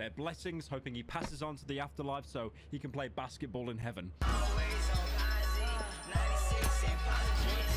their blessings, hoping he passes on to the afterlife so he can play basketball in heaven. Always on Ozzy, 96 and positive.